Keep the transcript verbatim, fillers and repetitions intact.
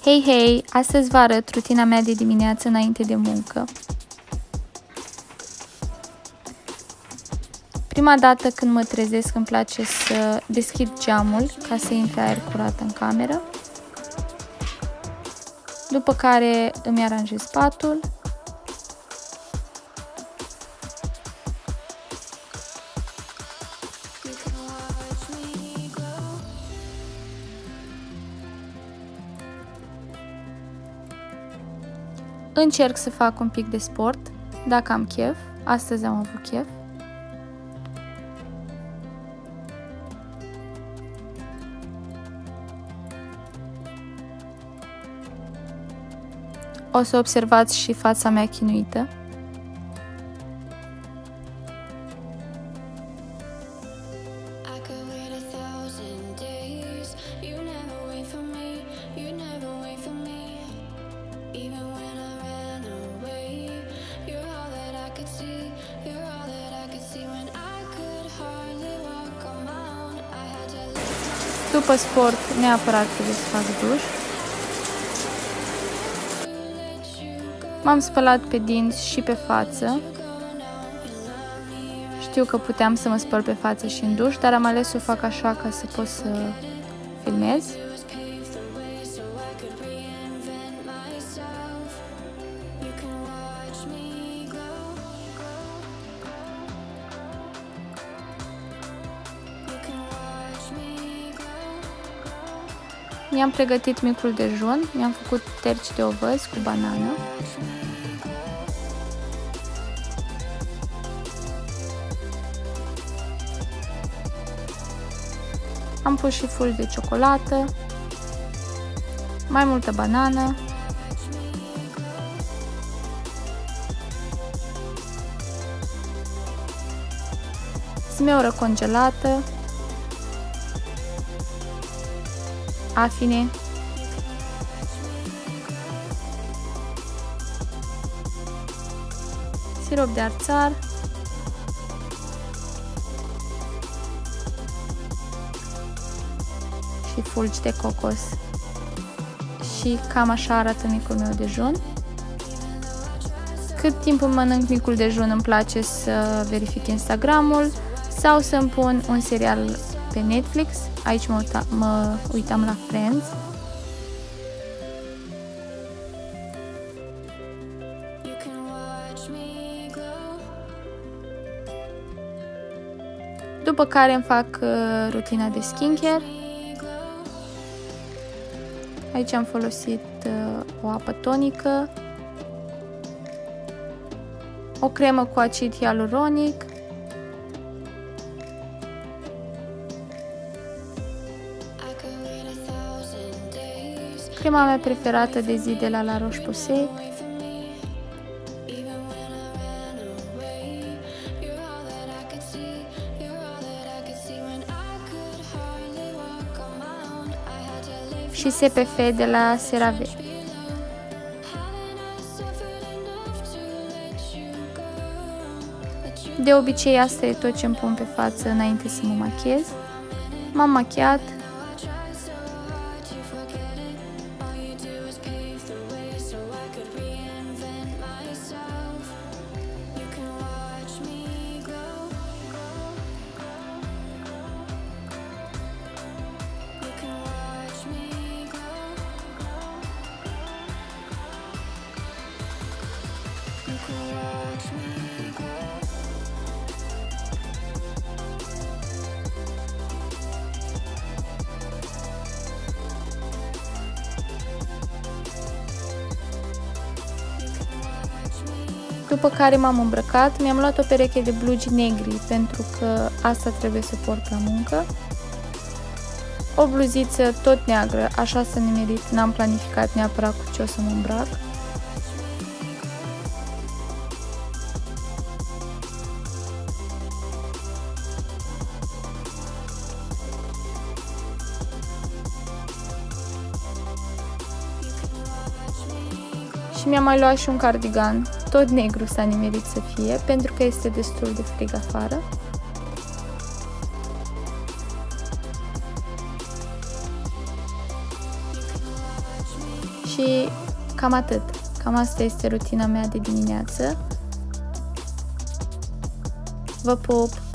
Hei, hei! Astăzi vă arăt rutina mea de dimineață înainte de muncă. Prima dată când mă trezesc îmi place să deschid geamul ca să intre aer curat în cameră. După care îmi aranjez patul. Încerc să fac un pic de sport, dacă am chef. Astăzi am avut chef. O să observați și fața mea chinuită. După sport, neapărat trebuie să fac duș. M-am spălat pe dinți și pe față. Știu că puteam să mă spăl pe față și în duș, dar am ales să o fac așa ca să pot să filmez. Mi-am pregătit micul dejun, mi-am făcut terci de ovăz cu banană. Am pus și fulgi de ciocolată, mai multă banană, zmeură congelată, afine, sirop de arțar, și fulgi de cocos. Și cam așa arată micul meu dejun. Cât timp îmi mănânc micul dejun, îmi place să verific Instagramul sau să-mi pun un serial pe Netflix. Aici mă, uita, mă uitam la Friends. După care îmi fac uh, rutina de skincare. Aici am folosit uh, o apă tonică, o cremă cu acid hialuronic, crema mea preferată de zi de la La Roche-Posay, și S P F de la CeraVe. De obicei asta e tot ce îmi pun pe față înainte să mă machiez. M-am machiat. După care m-am îmbrăcat, mi-am luat o pereche de blugi negri pentru că asta trebuie să port la muncă. O bluziță tot neagră, așa să ne merit, n-am planificat neapărat cu ce o să mă îmbrac. Și mi-am mai luat și un cardigan, tot negru s-a nimerit să fie, pentru că este destul de frig afară. Și cam atât. Cam asta este rutina mea de dimineață. Vă pup!